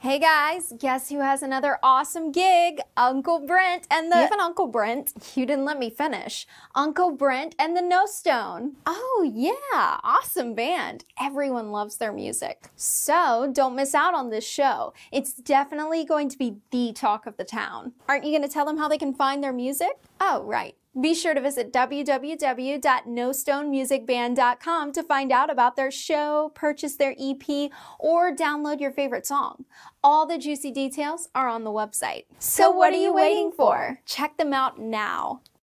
Hey guys, guess who has another awesome gig? Uncle Brent and the— You have an Uncle Brent? You didn't let me finish. Uncle Brent and the Nostone. Oh yeah, awesome band. Everyone loves their music. So don't miss out on this show. It's definitely going to be the talk of the town. Aren't you going to tell them how they can find their music? Oh, right. Be sure to visit www.nostonemusicband.com to find out about their show, purchase their EP, or download your favorite song. All the juicy details are on the website. So what are you waiting for? Check them out now.